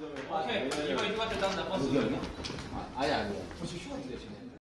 오케이. 이거 같은 다음 나 버스. 여기 아니야? 아니 아니야. 벌써 휴가 준대 지금.